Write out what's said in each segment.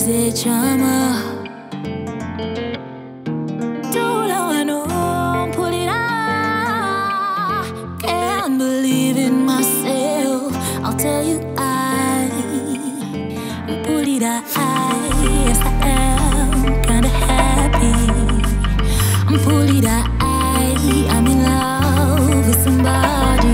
say drama. Don't I know, put it out. Can't believe in myself. I'll tell you I put it out. Yes, I am kinda happy. I'm fully that I'm in love with somebody.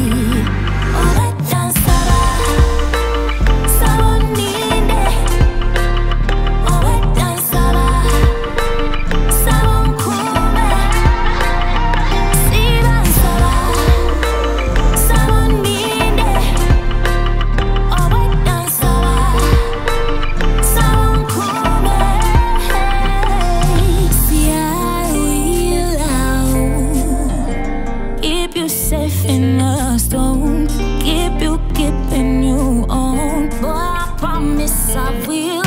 Safe in a stone, keep you keeping you on. Boy, I promise I will.